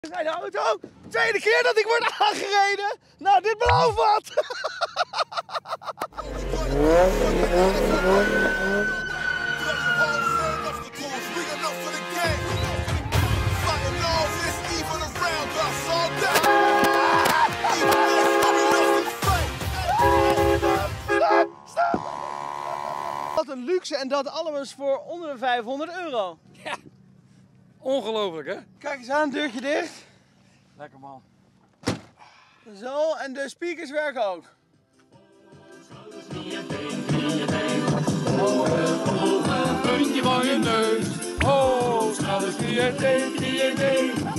Zijn de auto. Tweede keer dat ik word aangereden. Nou, dit belooft wat. Wat een luxe en dat alles voor onder de 500 euro. Ja, ongelooflijk hè? Kijk eens aan, deurtje dicht. Lekker man. Zo, en de speakers werken ook. Puntje van je neus. Oh, schouders, knieën, teen, knieën, teen.